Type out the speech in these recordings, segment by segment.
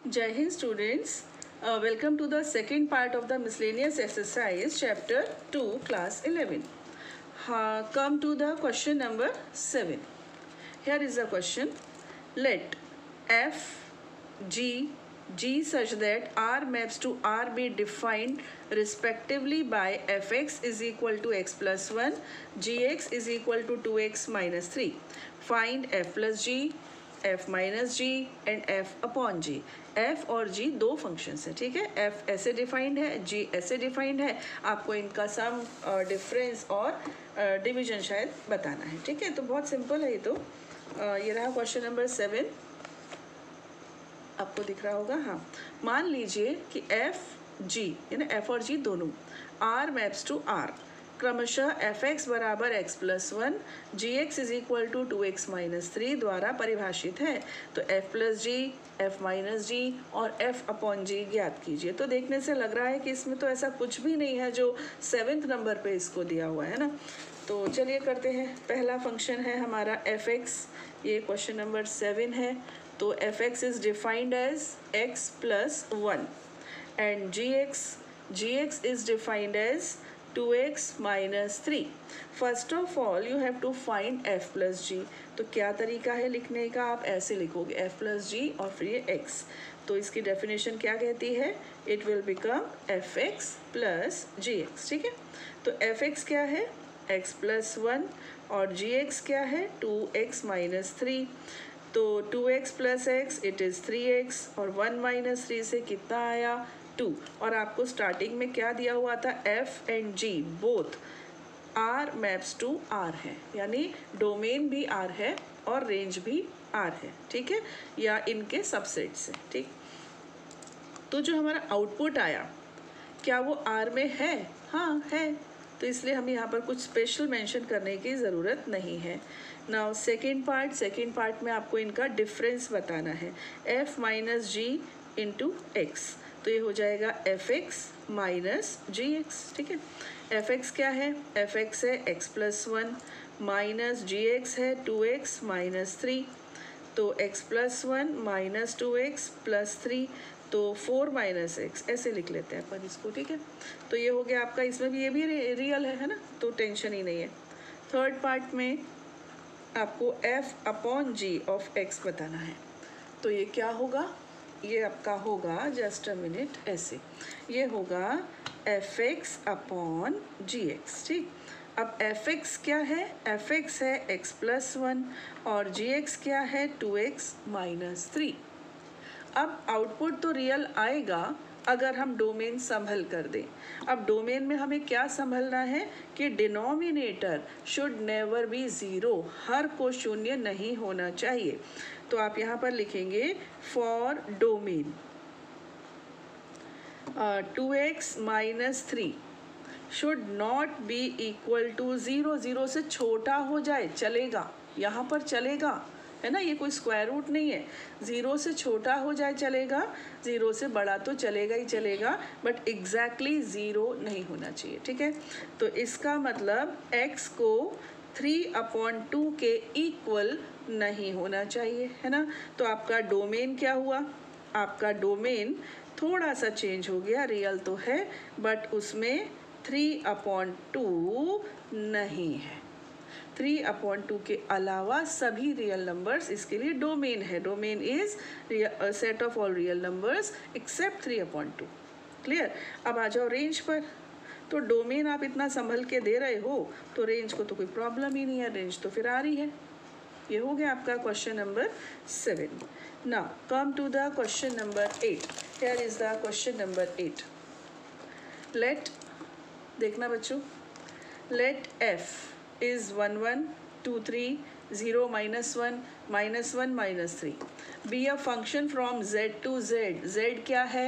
Jai Hind students, welcome to the second part of the miscellaneous exercise chapter 2 class 11. Come to the question number 7. Here is the question. Let f, g such that r maps to r be defined respectively by fx is equal to x plus 1, gx is equal to 2x minus 3. Find f plus g, f minus g and f upon g. f और g दो functions हैं, ठीक है. f ऐसे defined है, g ऐसे defined है. आपको इनका सम, डिफरेंस और डिवीजन शायद बताना है, ठीक है. तो बहुत सिंपल है ये. तो ये रहा क्वेश्चन नंबर 7. आपको दिख रहा होगा. हाँ, मान लीजिए कि f g यानी f और g दोनों r मैप्स टू r क्रमशः एफ एक्स बराबर x plus 1, g x is equal to 2x minus 3 द्वारा परिभाषित है. तो f plus g, f minus g और f अपॉन जी ज्ञात कीजिए. तो देखने से लग रहा है कि इसमें तो ऐसा कुछ भी नहीं है जो 7th नंबर पे इसको दिया हुआ है ना. तो चलिए करते हैं. पहला फंक्शन है हमारा एफ एक्स. ये क्वेश्चन नंबर 7 है. तो f x is defined as x plus 1 and g x is defined as 2x minus 3. First of all you have to find f plus g. तो क्या तरीका है लिखने का? आप ऐसे लिखोगे f प्लस जी और फिर ये x. तो इसकी डेफिनेशन क्या कहती है? It will become f x plus g x, ठीक है. तो एफ एक्स क्या है? x प्लस 1 और जी एक्स क्या है? 2x minus 3. तो 2x plus x it is 3x और 1 माइनस 3 से कितना आया? 2. और आपको स्टार्टिंग में क्या दिया हुआ था? f and g both r maps to r है, यानी डोमेन भी r है और रेंज भी r है, ठीक है, या इनके सबसेट से, ठीक. तो जो हमारा आउटपुट आया क्या वो r में है? हाँ है. तो इसलिए हम यहाँ पर कुछ स्पेशल मेंशन करने की ज़रूरत नहीं है. नाउ सेकेंड पार्ट में आपको इनका डिफरेंस बताना है. f minus g into x. तो ये हो जाएगा f x minus g x, ठीक है. एफ एक्स क्या है? एफ एक्स है x plus 1 minus g x है 2x माइनस 3. तो x plus 1 minus 2x plus 3. तो 4 माइनस एक्स ऐसे लिख लेते हैं अपन इसको, ठीक है. तो ये हो गया आपका. इसमें भी ये भी रियल है ना, तो टेंशन ही नहीं है. थर्ड पार्ट में आपको f upon g of x बताना है. तो ये क्या होगा? ये आपका होगा, जस्ट अ मिनट, ऐसे ये होगा f x upon g x, ठीक. अब एफ एक्स क्या है? एफ एक्स है एक्स प्लस 1 और जी एक्स क्या है? 2x minus 3. अब आउटपुट तो रियल आएगा अगर हम डोमेन संभल कर दें. अब डोमेन में हमें क्या संभलना है कि denominator should never be zero. हर को शून्य नहीं होना चाहिए. तो आप यहाँ पर लिखेंगे for domain 2x minus 3 should not be equal to 0. 0 से छोटा हो जाए चलेगा, यहाँ पर चलेगा, है ना. ये कोई स्क्वायर रूट नहीं है. 0 से छोटा हो जाए चलेगा, 0 से बड़ा तो चलेगा ही चलेगा, बट एग्जैक्टली 0 नहीं होना चाहिए, ठीक है. तो इसका मतलब x को 3/2 के इक्वल नहीं होना चाहिए, है ना. तो आपका डोमेन क्या हुआ? आपका डोमेन थोड़ा सा चेंज हो गया. रियल तो है बट उसमें 3/2 नहीं है. 3/2 के अलावा सभी रियल नंबर्स इसके लिए डोमेन है. Domain is set of all real numbers except 3/2. Clear. अब आ जाओ रेंज पर. तो डोमेन आप इतना संभल के दे रहे हो तो रेंज को तो कोई प्रॉब्लम ही नहीं है. रेंज तो फिर आ रही है. ये हो गया आपका question number 7. Now come to the question number 8. Here is the question number 8. Let, देखना बच्चों, let f is 1 1 2 3 0 minus 1 minus 1 minus 3 be a function from z to z. z क्या है?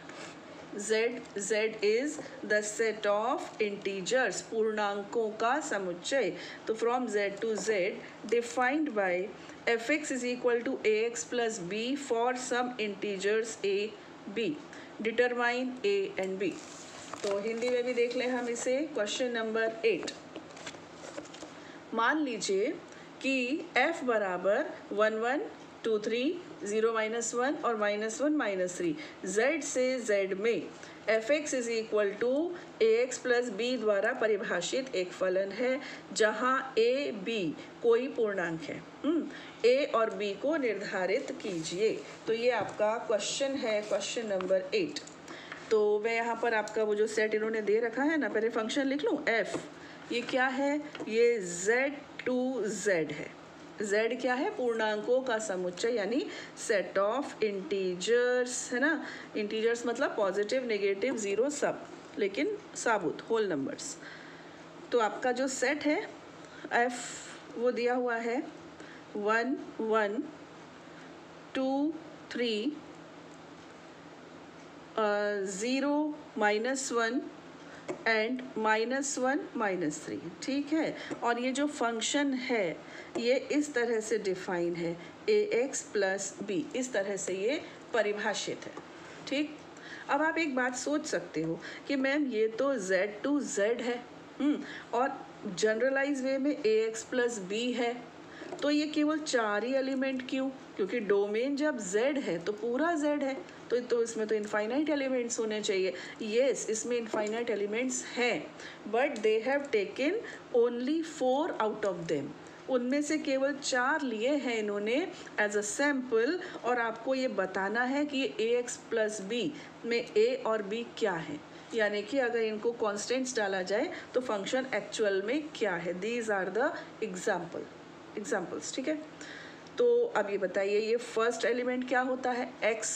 z is the set of integers, पूर्णांकों का समुच्चय. तो from z to z defined by fx is equal to ax plus b for some integers a b. Determine a and b. तो हिंदी में भी देख लें हम इसे. Question number 8. मान लीजिए कि f बराबर 1 1 2 3 0 -1 और -1 -3 z से z में fx is equal to ax plus b द्वारा परिभाषित एक फलन है जहां a b कोई पूर्णांक है। a और b को निर्धारित कीजिए। तो ये आपका क्वेश्चन है, क्वेश्चन नंबर 8। तो मैं यहाँ पर आपका वो जो सेट इन्होंने दे रखा है ना, पहले फंक्शन लिख लूँ f। ये क्या है? ये z टू z है। z क्या है? पूर्णांकों का समुच्चय यानी सेट ऑफ इंटीजर्स, है ना। इंटीजर्स मतलब पॉजिटिव, नेगेटिव, जीरो सब, लेकिन साबुत, होल नंबर्स। तो आपका जो सेट है f वो दिया हुआ है 1 1 2 3 0 -1 एंड -1 -3, ठीक है। और ये जो फंक्शन है ये इस तरह से डिफाइन है, ax प्लस बी, इस तरह से ये परिभाषित है, ठीक। अब आप एक बात सोच सकते हो कि मैम ये तो z टू z है, और जनरलाइज वे में ax प्लस बी है, तो ये केवल 4 ही एलिमेंट क्यों? क्योंकि डोमेन जब z है तो पूरा z है, तो इसमें तो इनफाइनाइट एलिमेंट्स होने चाहिए। यस, इसमें इनफाइनाइट एलिमेंट्स हैं, but they have taken only 4 out of them. उनमें से केवल 4 लिए हैं इन्होंने एज अ सैम्पल, और आपको ये बताना है कि ये ax प्लस बी में a और b क्या है, यानी कि अगर इनको कॉन्स्टेंट्स डाला जाए तो फंक्शन एक्चुअल में क्या है। दीज आर द एग्जाम्पल्स, ठीक है। तो अब ये बताइए, ये फर्स्ट एलिमेंट क्या होता है? x,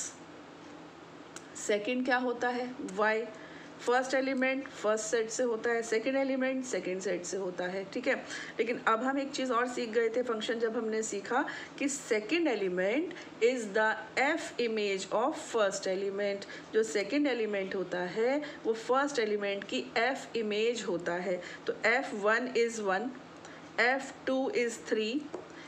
सेकंड क्या होता है? y। First element first set से होता है, सेकंड एलिमेंट सेकंड सेट से होता है, ठीक है। लेकिन अब हम एक चीज़ और सीख गए थे फंक्शन जब हमने सीखा कि second element is the f image of first element. जो सेकंड एलिमेंट होता है वो फर्स्ट एलिमेंट की f इमेज होता है। तो f1 is 1, f2 is 3,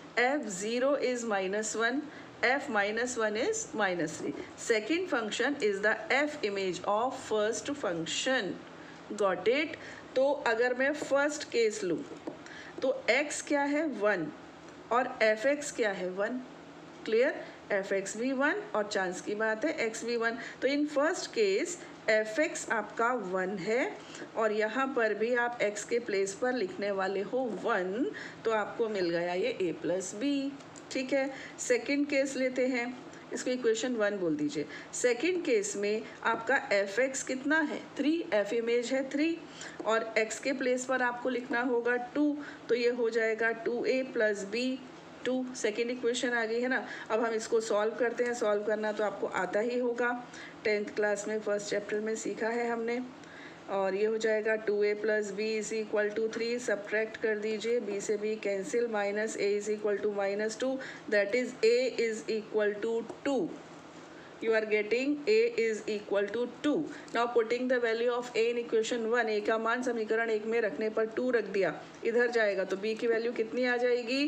f0 is -1, f -1 is -3. Second function is the f image of first function. Got it? तो अगर मैं फर्स्ट केस लूँ तो x क्या है? 1, और fx क्या है? 1। क्लियर? fx भी 1 और चांस की बात है x भी 1। तो इन फर्स्ट केस fx आपका 1 है, और यहाँ पर भी आप x के प्लेस पर लिखने वाले हो 1, तो आपको मिल गया ये a प्लस बी, ठीक है। सेकंड केस लेते हैं, इसको इक्वेशन 1 बोल दीजिए। सेकंड केस में आपका fx कितना है? 3, f इमेज है 3, और x के प्लेस पर आपको लिखना होगा 2, तो ये हो जाएगा 2a प्लस बी 2। सेकेंड इक्वेशन आ गई है ना। अब हम इसको सॉल्व करते हैं। सॉल्व करना तो आपको आता ही होगा, 10th क्लास में फर्स्ट चैप्टर में सीखा है हमने। और ये हो जाएगा 2a प्लस बी इज इक्वल टू 3, सब्ट्रैक्ट कर दीजिए, b से b cancel, minus a is equal to -2, that is a is equal to 2। You are getting a is equal to 2. Now putting the value of a in equation 1, a का मान समीकरण 1 में रखने पर 2 रख दिया, इधर जाएगा तो b की वैल्यू कितनी आ जाएगी?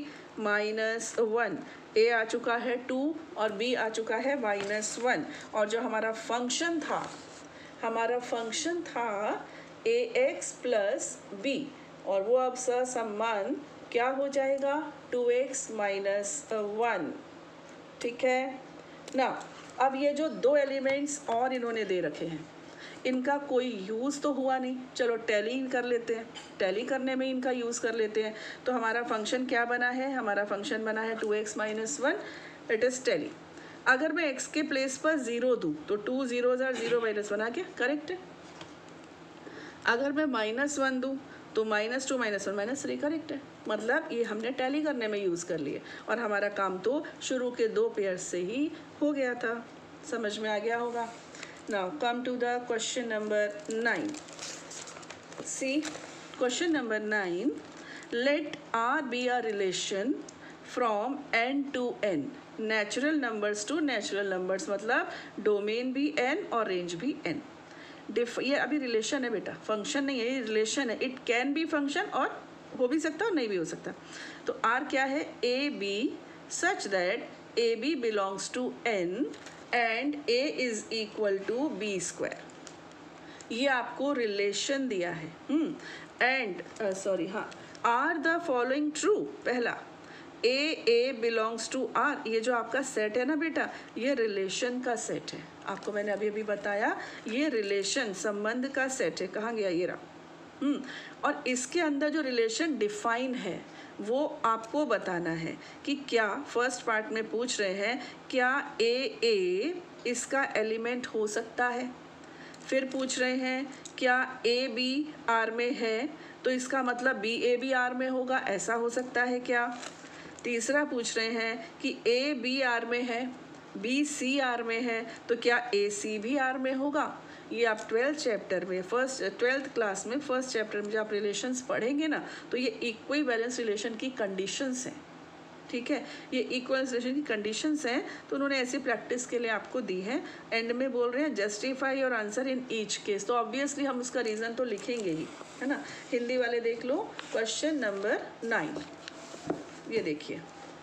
-1। a आ चुका है 2 और b आ चुका है -1, और जो हमारा फंक्शन था ax प्लस b, और वो अब ससम्मान क्या हो जाएगा? 2x - 1, ठीक है ना। अब ये जो 2 एलिमेंट्स और इन्होंने दे रखे हैं, इनका कोई यूज़ तो हुआ नहीं, चलो टैली कर लेते हैं, टैली करने में इनका यूज़ कर लेते हैं। तो हमारा फंक्शन क्या बना है? हमारा फंक्शन बना है 2x - 1, इट इज़ टैली। अगर मैं x के प्लेस पर 0 दूँ तो 2 0 0 -1 आ गया, करेक्ट है। अगर मैं -1 दूँ तो -2 -1 -3, करेक्ट है। मतलब ये हमने टैली करने में यूज़ कर लिए, और हमारा काम तो शुरू के 2 पेयर्स से ही हो गया था। समझ में आ गया होगा। Now come to the question number 9। See question number 9, let R be a relation from n to n, natural numbers to natural numbers, मतलब डोमेन भी n और रेंज भी n। ये अभी रिलेशन है बेटा, फंक्शन नहीं है, ये रिलेशन है। इट कैन बी फंक्शन, और हो भी सकता और नहीं भी हो सकता। तो R क्या है? A b such that a b belongs to n and a is equal to b square. ये आपको रिलेशन दिया है। एंड सॉरी, हाँ, आर द फॉलोइंग ट्रू। पहला, ए बिलोंग्स टू आर, ये जो आपका सेट है ना बेटा, ये रिलेशन का सेट है। आपको मैंने अभी अभी बताया ये रिलेशन संबंध का सेट है। कहाँ गया ये रहा। और इसके अंदर जो रिलेशन डिफाइन है वो आपको बताना है कि क्या, फर्स्ट पार्ट में पूछ रहे हैं क्या ए इसका एलिमेंट हो सकता है। फिर पूछ रहे हैं क्या ए बी आर में है तो इसका मतलब बी ए बी आर में होगा, ऐसा हो सकता है क्या। तीसरा पूछ रहे हैं कि ए बी आर में है, बी सी आर में है तो क्या ए सी भी आर में होगा। ये आप 12th चैप्टर में, 12th क्लास में फर्स्ट चैप्टर में जब आप रिलेशंस पढ़ेंगे ना तो ये इक्विवेलेंस रिलेशन की कंडीशंस हैं। ठीक है, ये इक्विवेलेंस रिलेशन की कंडीशंस हैं तो उन्होंने ऐसी प्रैक्टिस के लिए आपको दी है। एंड में बोल रहे हैं justify your answer in each case, तो ऑब्वियसली हम उसका रीज़न तो लिखेंगे ही, है ना। हिंदी वाले देख लो क्वेश्चन नंबर 9, ये देखिए,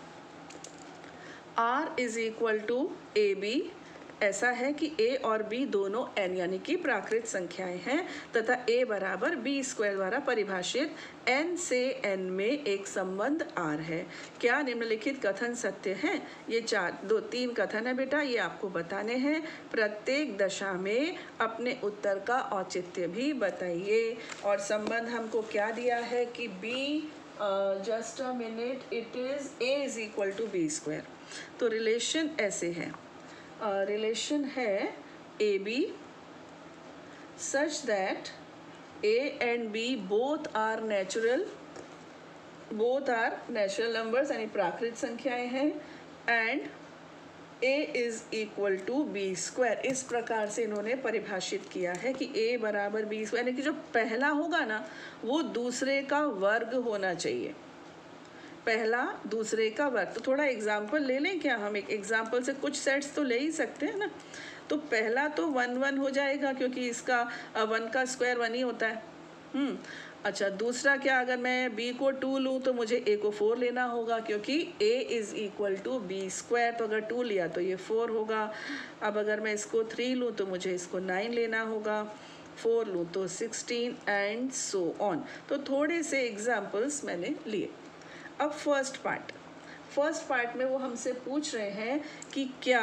R is equal to a b, ऐसा है कि a और b दोनों n यानी कि प्राकृत संख्याएं हैं तथा a बराबर b स्क्वायर द्वारा परिभाषित n से n में एक संबंध r है। क्या निम्नलिखित कथन सत्य हैं। ये 3 कथन है बेटा, ये आपको बताने हैं। प्रत्येक दशा में अपने उत्तर का औचित्य भी बताइए। और संबंध हमको क्या दिया है कि b, just a minute, it is a is equal to b square. तो रिलेशन ऐसे है, रिलेशन है a b such that a and b both are natural numbers यानी प्राकृत संख्याएं हैं and a is equal to b square. इस प्रकार से इन्होंने परिभाषित किया है कि ए बराबर बी स्क्वायर, यानी कि जो पहला होगा ना वो दूसरे का वर्ग होना चाहिए, पहला दूसरे का वर्ग। तो थोड़ा एग्जाम्पल ले लें क्या, हम एक एग्जाम्पल से कुछ सेट्स तो ले ही सकते हैं ना। तो पहला तो 1 1 हो जाएगा क्योंकि इसका 1 का स्क्वायर 1 ही होता है। अच्छा, दूसरा क्या, अगर मैं b को 2 लूँ तो मुझे a को 4 लेना होगा क्योंकि a is equal to b square, तो अगर 2 लिया तो ये 4 होगा। अब अगर मैं इसको 3 लूँ तो मुझे इसको 9 लेना होगा, 4 लूँ तो 16 एंड सो ऑन। तो थोड़े से एग्जाम्पल्स मैंने लिए। अब फर्स्ट पार्ट में वो हमसे पूछ रहे हैं कि क्या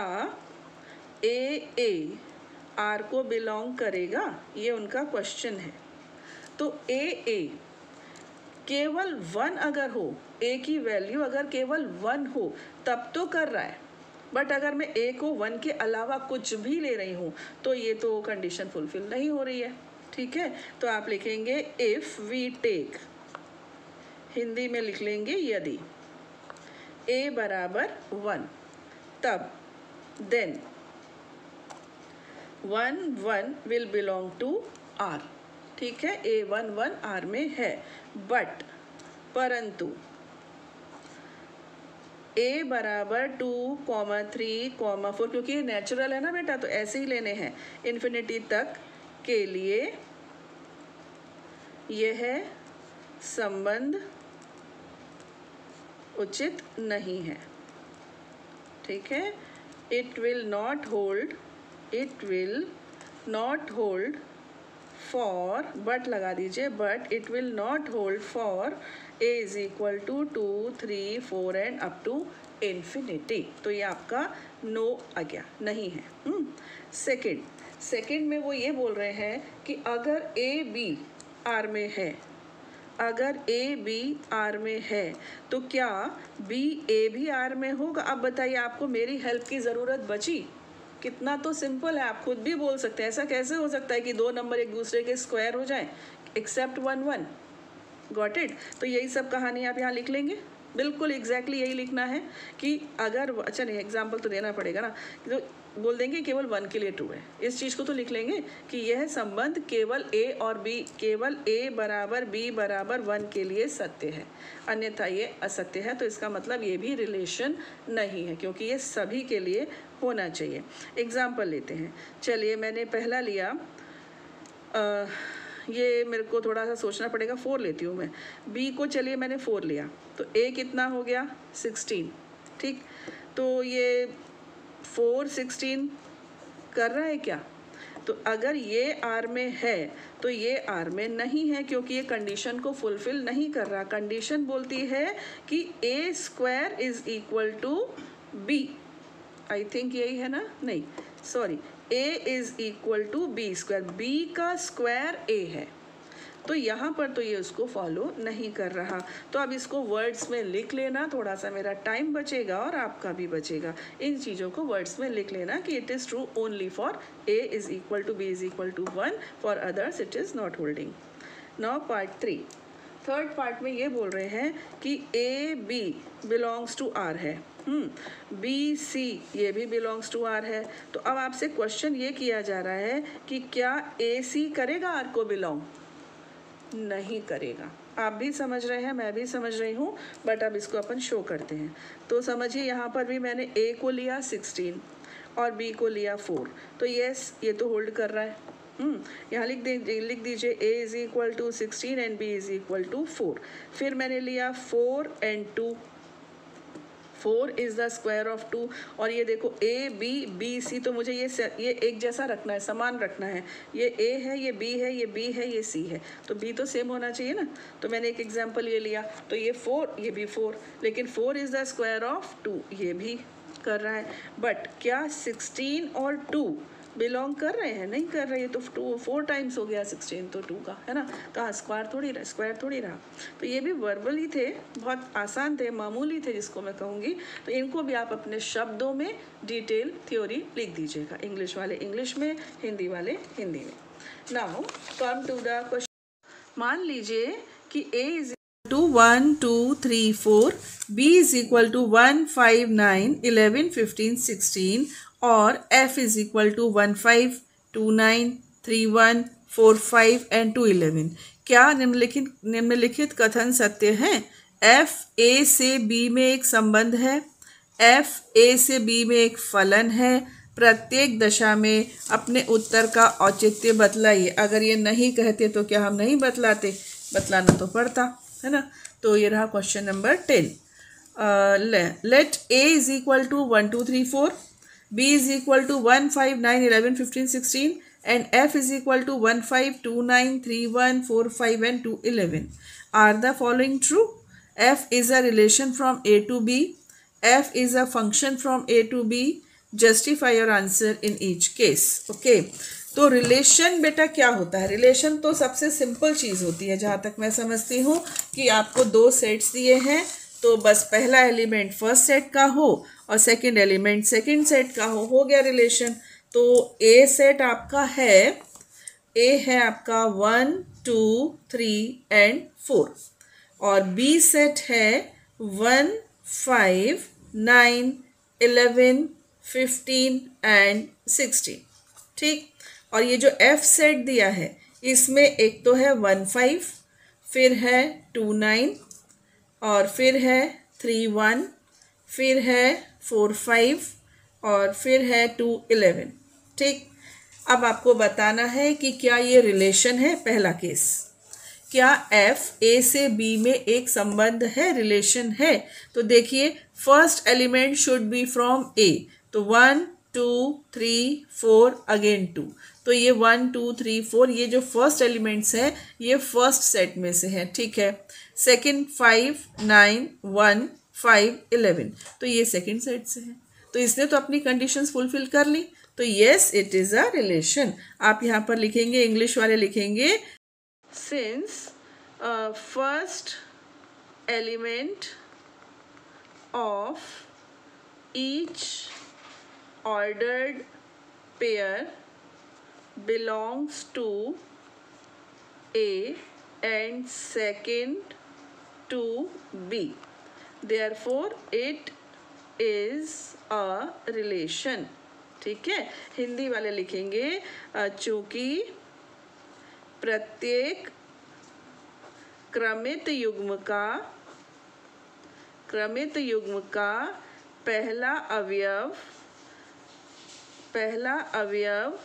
ए आर को बिलोंग करेगा, ये उनका क्वेश्चन है। तो ए केवल 1 अगर हो, ए की वैल्यू अगर केवल 1 हो तब तो कर रहा है, बट अगर मैं ए को 1 के अलावा कुछ भी ले रही हूँ तो ये तो कंडीशन फुलफिल नहीं हो रही है। ठीक है, तो आप लिखेंगे इफ़ वी टेक, हिंदी में लिख लेंगे यदि a बराबर 1 तब then 1 1 will belong to r। ठीक है, a 1 1 r में है, बट परंतु a बराबर 2, 3, 4, क्योंकि ये नेचुरल है ना बेटा तो ऐसे ही लेने हैं इन्फिनिटी तक के लिए यह संबंध उचित नहीं है। ठीक है, it will not hold for, but लगा दीजिए, but it will not hold for a is equal to 2, 3, 4 and up to infinity. तो ये आपका नो आ गया, नहीं है। सेकेंड में वो ये बोल रहे हैं कि अगर ए बी आर में है, अगर ए बी आर में है तो क्या बी ए भी आर में होगा। अब बताइए, आपको मेरी हेल्प की ज़रूरत बची। कितना तो सिंपल है, आप खुद भी बोल सकते हैं। ऐसा कैसे हो सकता है कि 2 नंबर एक दूसरे के स्क्वायर हो जाएं, एक्सेप्ट 1 1। Got it. तो यही सब कहानी आप यहाँ लिख लेंगे, बिल्कुल एग्जैक्टली यही लिखना है कि अगर, अच्छा नहीं एग्जाम्पल तो देना पड़ेगा ना, तो बोल देंगे केवल 1 के लिए ट्रू है, इस चीज़ को तो लिख लेंगे कि यह संबंध केवल a और b, केवल a बराबर b बराबर 1 के लिए सत्य है, अन्यथा ये असत्य है। तो इसका मतलब ये भी रिलेशन नहीं है क्योंकि ये सभी के लिए होना चाहिए। एग्जाम्पल लेते हैं, चलिए मैंने पहला लिया, ये मेरे को थोड़ा सा सोचना पड़ेगा, 4 लेती हूँ मैं। b को चलिए मैंने 4 लिया तो a कितना हो गया 16। ठीक, तो ये 4 16 कर रहा है क्या, तो अगर ये आर में है तो ये आर में नहीं है, क्योंकि ये कंडीशन को फुलफिल नहीं कर रहा। कंडीशन बोलती है कि a square is equal to b, I think यही है ना, नहीं sorry, a is equal to b square, बी का स्क्वायर ए है। तो यहाँ पर तो ये उसको फॉलो नहीं कर रहा। तो अब इसको वर्ड्स में लिख लेना, थोड़ा सा मेरा टाइम बचेगा और आपका भी बचेगा। इन चीज़ों को वर्ड्स में लिख लेना कि it is true only for a is equal to b is equal to 1, for others it is not holding. Now part 3, third part में ये बोल रहे हैं कि a b belongs to are है, बी सी ये भी बिलोंग्स टू आर है। तो अब आपसे क्वेश्चन ये किया जा रहा है कि क्या ए सी करेगा आर को बिलोंग? नहीं करेगा। आप भी समझ रहे हैं, मैं भी समझ रही हूँ, बट अब इसको अपन शो करते हैं। तो समझिए यहाँ पर भी मैंने ए को लिया 16 और बी को लिया 4, तो यस ये तो होल्ड कर रहा है। यहाँ लिख दीजिए a is equal to 16 and b is equal to 4। फिर मैंने लिया 4 and 2, 4 is the square of 2, और ये देखो ए बी बी सी, तो मुझे ये एक जैसा रखना है, समान रखना है। ये ए है, ये बी है, ये बी है, ये सी है, तो बी तो सेम होना चाहिए ना। तो मैंने एक एग्जांपल ये लिया, तो ये 4 ये भी 4, लेकिन 4 इज़ द स्क्वायर ऑफ 2 ये भी कर रहा है। बट क्या 16 और 2 बिलोंग कर रहे हैं? नहीं कर रहे। तो 4 टाइम्स हो गया 16 तो 2 का है ना, कहाँ स्क्वायर थोड़ी रहा। तो ये भी वर्बल ही थे, बहुत आसान थे, मामूली थे जिसको मैं कहूँगी। तो इनको भी आप अपने शब्दों में डिटेल थ्योरी लिख दीजिएगा, इंग्लिश वाले इंग्लिश में, हिंदी वाले हिंदी में। Now come to the question. मान लीजिए कि a is to 1 2 3 4, b is equal to 1 5 9 11 15 16 और f is equal to 1 5 2 9 3 1 4 5 and 2 11। क्या निम्नलिखित कथन सत्य हैं? f a से b में एक संबंध है, f a से b में एक फलन है, प्रत्येक दशा में अपने उत्तर का औचित्य बतलाइए। अगर ये नहीं कहते तो क्या हम नहीं बतलाते? बतलाना तो पड़ता है ना। तो ये रहा question number 10। Let a is equal to 1 2 3 4, b is equal to 1 5 9 11 15 16 and f is equal to 1 5 2 9 3 1 4 5 and 2 11। Are the following true? f is a relation from a to b, f is a function from a to b, justify your answer in each case. okay? तो relation बेटा क्या होता है? Relation तो सबसे simple चीज़ होती है जहाँ तक मैं समझती हूँ, कि आपको 2 सेट्स दिए हैं, तो बस पहला एलिमेंट फर्स्ट सेट का हो और सेकंड एलिमेंट सेकंड सेट का हो गया रिलेशन। तो ए सेट आपका है, ए है आपका 1 2 3 एंड 4, और बी सेट है 1 5 9 11 15 एंड 16। ठीक, और ये जो एफ सेट दिया है इसमें एक तो है 1 5, फिर है 2 9, और फिर है 3 1, फिर है 4 5, और फिर है 2 11। ठीक, अब आपको बताना है कि क्या ये रिलेशन है। पहला केस, क्या f a से b में एक संबंध है, रिलेशन है? तो देखिए first element should be from a, तो 1 2 3 4 अगेन 2, तो ये 1 2 3 4 ये जो फर्स्ट एलिमेंट्स हैं ये फर्स्ट सेट में से हैं। ठीक है, सेकंड 5 9 1 5 11, तो ये सेकंड सेट से है। तो इसने तो अपनी कंडीशंस फुलफिल कर ली, तो yes it is a relation. आप यहाँ पर लिखेंगे, इंग्लिश वाले लिखेंगे, since first element of each ordered pair belongs to A and second to B, therefore it is a relation। ठीक है, हिंदी वाले लिखेंगे चूंकि प्रत्येक क्रमित युग्म का पहला अवयव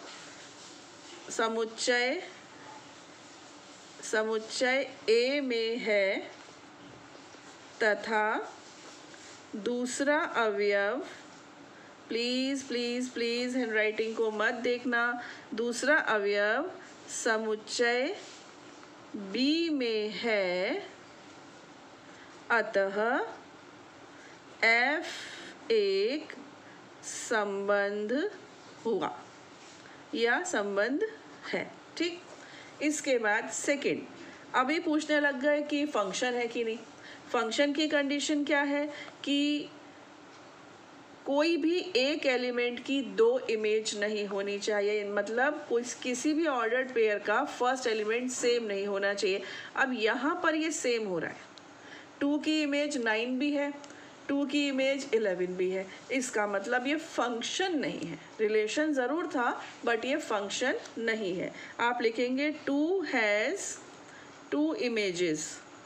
समुच्चय A में है तथा दूसरा अवयव प्लीज प्लीज प्लीज हैंडराइटिंग को मत देखना। दूसरा अवयव समुच्चय बी में है, अतः F एक संबंध हुआ या संबंध है। ठीक, इसके बाद सेकंड, अभी पूछने लग गए कि फंक्शन है कि नहीं। फंक्शन की कंडीशन क्या है कि कोई भी एक एलिमेंट की दो इमेज नहीं होनी चाहिए, मतलब किसी भी ऑर्डर्ड पेयर का फर्स्ट एलिमेंट सेम नहीं होना चाहिए। अब यहाँ पर ये सेम हो रहा है, 2 की इमेज 9 भी है, 2 की इमेज 11 भी है, इसका मतलब ये फंक्शन नहीं है। रिलेशन ज़रूर था बट ये फंक्शन नहीं है। आप लिखेंगे 2 has 2 images,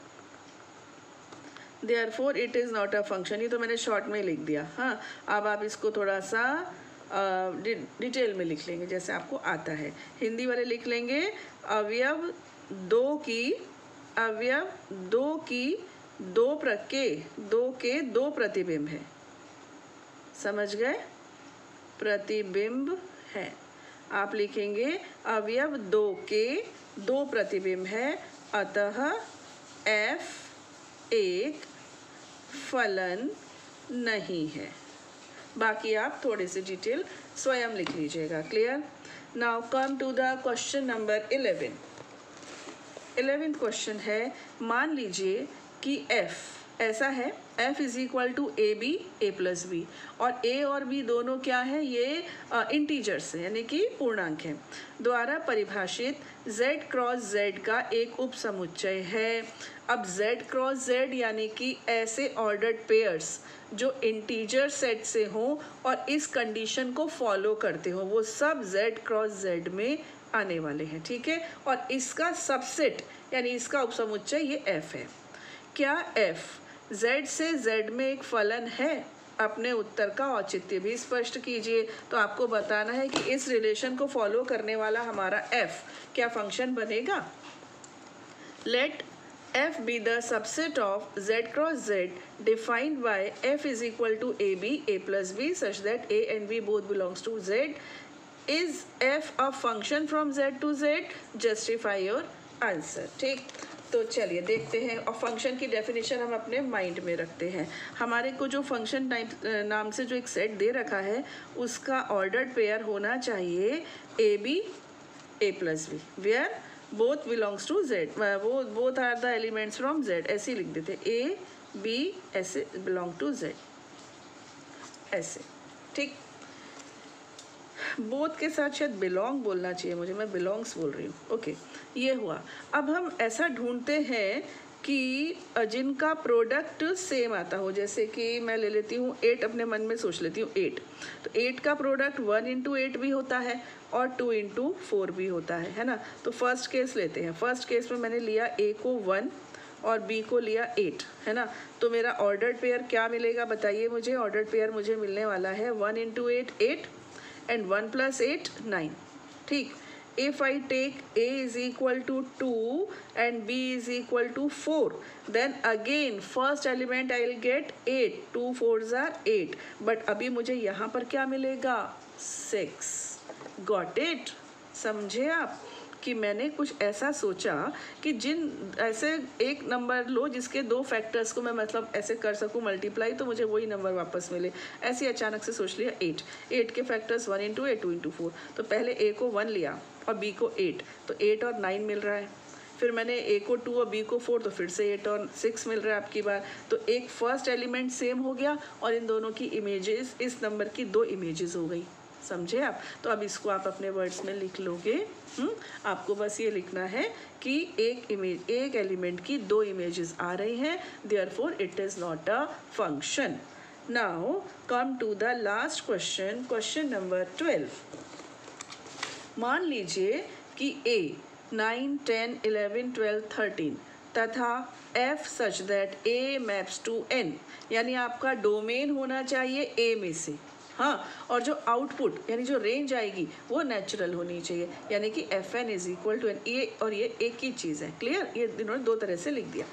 therefore it is not a function. ये तो मैंने शॉर्ट में लिख दिया। हाँ, अब आप इसको थोड़ा सा डिटेल में लिख लेंगे जैसे आपको आता है। हिंदी वाले लिख लेंगे अवयव दो की दो प्रतिबिंब है। समझ गए? प्रतिबिंब है। आप लिखेंगे अवयव दो के दो प्रतिबिंब है, अतः F एक फलन नहीं है। बाकी आप थोड़े से डिटेल स्वयं लिख लीजिएगा। Clear? Now come to the question number 11। 11th question है, मान लीजिए कि F ऐसा है, F is equal to a b a plus b, और A और B दोनों क्या है, ये इंटीजर्स है यानी कि पूर्णांक है, द्वारा परिभाषित Z क्रॉस Z का एक उप समुच्चय है। अब Z क्रॉस Z यानी कि ऐसे ऑर्डर्ड पेयर्स जो इंटीजर सेट से हों और इस कंडीशन को फॉलो करते हो, वो सब Z क्रॉस Z में आने वाले हैं। ठीक है, और इसका सबसेट यानी इसका उपसमुच्चय ये F है। क्या F Z से Z में एक फलन है? अपने उत्तर का औचित्य भी स्पष्ट कीजिए। तो आपको बताना है कि इस रिलेशन को फॉलो करने वाला हमारा F क्या फंक्शन बनेगा। Let F be the subset of Z cross Z defined by F is equal to AB A plus B such that A and B both belongs to Z. Is F a function from Z to Z? Justify your answer. ठीक, तो चलिए देखते हैं। और function की definition हम अपने mind में रखते हैं। हमारे को जो फंक्शन टाइप नाम से जो एक सेट दे रखा है उसका ऑर्डर्ड पेयर होना चाहिए a b a plus b, where both belongs to Z, वो both are the elements from Z, ऐसे लिख देते ए बी ऐसे बिलोंग टू Z ऐसे। ठीक, बोथ के साथ शायद बिलोंग बोलना चाहिए मुझे, मैं बिलोंग्स बोल रही हूँ। ओके, ये हुआ। अब हम ऐसा ढूंढते हैं कि जिनका प्रोडक्ट सेम आता हो, जैसे कि मैं ले लेती हूँ 8, अपने मन में सोच लेती हूँ 8, तो 8 का प्रोडक्ट 1 इंटू 8 भी होता है और 2 इंटू 4 भी होता है ना। तो फर्स्ट केस लेते हैं। फर्स्ट केस में मैंने लिया A को 1 और B को लिया 8, है ना। तो मेरा ऑर्डर्ड पेयर क्या मिलेगा बताइए मुझे। ऑर्डर्ड पेयर मुझे मिलने वाला है 1 इंटू 8 8 and 1 plus 8 9. ठीक, if I take A is equal to 2 and B is equal to 4, then again first element I will get 8, 2 4s are 8, but अभी मुझे यहाँ पर क्या मिलेगा 6. Got it? समझे आप कि मैंने कुछ ऐसा सोचा कि जिन ऐसे एक नंबर लो जिसके दो फैक्टर्स को मैं मतलब ऐसे कर सकूं मल्टीप्लाई, तो मुझे वही नंबर वापस मिले। ऐसे अचानक से सोच लिया 8 के फैक्टर्स 1 इंटू 8 2 इंटू 4, तो पहले A को 1 लिया और B को 8, तो 8 और 9 मिल रहा है। फिर मैंने A को 2 और B को 4, तो फिर से 8 और 6 मिल रहा है आपकी बार। तो एक फर्स्ट एलिमेंट सेम हो गया और इन दोनों की इमेजेस, इस नंबर की 2 इमेजेस हो गई। समझे आप? तो अब इसको आप अपने वर्ड्स में लिख लोगे। आपको बस ये लिखना है कि एक एलिमेंट की 2 इमेजेस आ रही हैं, therefore it is not a function. Now come to the last question, question number 12। मान लीजिए कि A 9 10 11 12 13 तथा F such that A maps to N, यानी आपका डोमेन होना चाहिए A में से। हाँ, और जो आउटपुट यानी जो रेंज आएगी वो नेचुरल होनी चाहिए, यानी कि Fn is equal to N। ये और ये एक ही चीज़ है। क्लियर? ये इन्होंने 2 तरह से लिख दिया।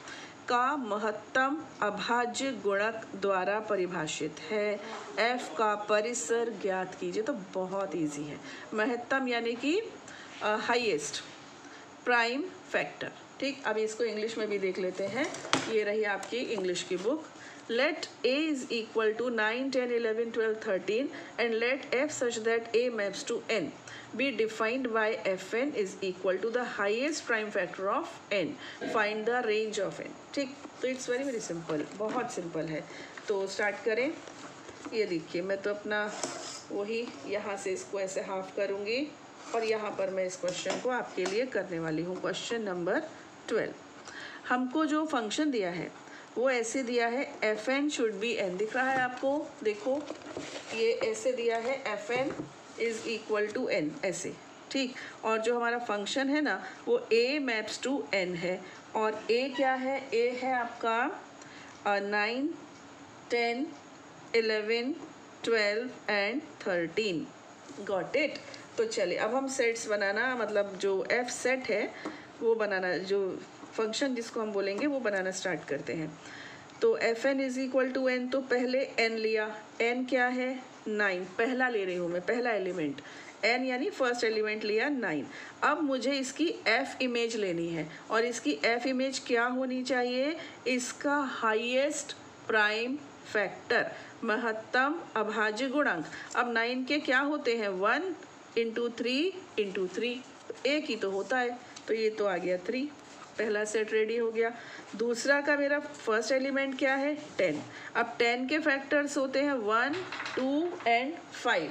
का महत्तम अभाज्य गुणक द्वारा परिभाषित है। f का परिसर ज्ञात कीजिए। तो बहुत इजी है। महत्तम यानी कि हाईएस्ट प्राइम फैक्टर। ठीक, अब इसको इंग्लिश में भी देख लेते हैं। ये रही आपकी इंग्लिश की book. Let A is equal to 9, 10, 11, 12, 13 and let f such that A maps to n be defined by fn is equal to the highest prime factor of n. Find the range of n. ठीक, तो it's very very simple, बहुत simple है। तो start करें। ये देखिए, मैं तो अपना वही यहाँ से इसको ऐसे हाफ करूँगी और यहाँ पर मैं इस क्वेश्चन को आपके लिए करने वाली हूँ। Question number 12। हमको जो फंक्शन दिया है वो ऐसे दिया है, f n should be n. दिख रहा है आपको? देखो, ये ऐसे दिया है, f n is equal to n, ऐसे। ठीक, और जो हमारा फंक्शन है ना वो ए मैप्स टू एन है। और ए क्या है? ए है आपका 9, 10, 11, 12 एंड 13। Got it? तो चलिए अब हम सेट्स बनाना, मतलब जो एफ सेट है वो बनाना, जो फंक्शन जिसको हम बोलेंगे वो बनाना स्टार्ट करते हैं। तो f n is equal to n, तो पहले एन लिया। एन क्या है? 9, पहला ले रही हूँ मैं, पहला एलिमेंट। एन यानी फर्स्ट एलिमेंट लिया 9। अब मुझे इसकी एफ इमेज लेनी है और इसकी एफ इमेज क्या होनी चाहिए? इसका हाईएस्ट प्राइम फैक्टर, महत्तम अभाज्य गुणांक। अब 9 के क्या होते हैं? 1 × 3 × 3, तो एक ही तो होता है, तो ये तो आ गया 3। पहला सेट रेडी हो गया। दूसरा का मेरा फर्स्ट एलिमेंट क्या है? 10। अब 10 के फैक्टर्स होते हैं 1, 2 एंड 5।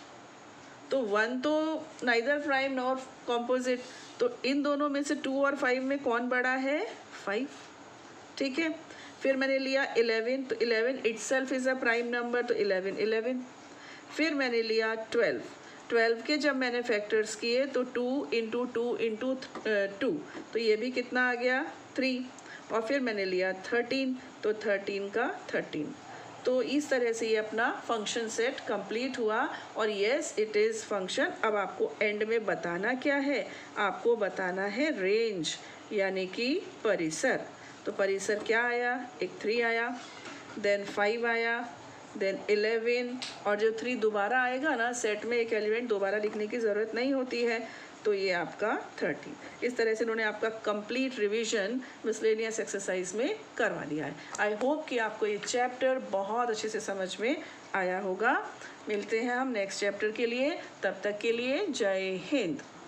तो 1 तो नाइदर प्राइम नॉर कॉम्पोजिट, तो इन दोनों में से 2 और 5 में कौन बड़ा है? 5। ठीक है, फिर मैंने लिया 11, तो 11 itself is a prime number, तो 11, 11। फिर मैंने लिया 12। 12 के जब मैंने फैक्टर्स किए तो 2 × 2 × 2, तो ये भी कितना आ गया? 3। और फिर मैंने लिया 13, तो 13 का 13। तो इस तरह से ये अपना फंक्शन सेट कंप्लीट हुआ। और येस, इट इज़ फंक्शन। अब आपको एंड में बताना क्या है? आपको बताना है रेंज, यानी कि परिसर। तो परिसर क्या आया? एक 3 आया, देन 5 आया, देन 11, और जो 3 दोबारा आएगा ना सेट में, एक एलिमेंट दोबारा लिखने की ज़रूरत नहीं होती है, तो ये आपका 13। इस तरह से इन्होंने आपका कंप्लीट रिवीजन मिसलेनियस एक्सरसाइज में करवा दिया है। आई होप कि आपको ये चैप्टर बहुत अच्छे से समझ में आया होगा। मिलते हैं हम नेक्स्ट चैप्टर के लिए, तब तक के लिए जय हिंद।